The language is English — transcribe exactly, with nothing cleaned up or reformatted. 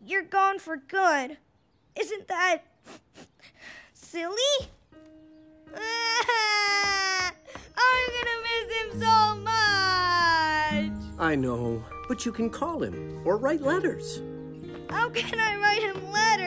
you're gone for good. Isn't that silly? I'm gonna miss him so much. I know, but you can call him or write letters. How can I write him letters?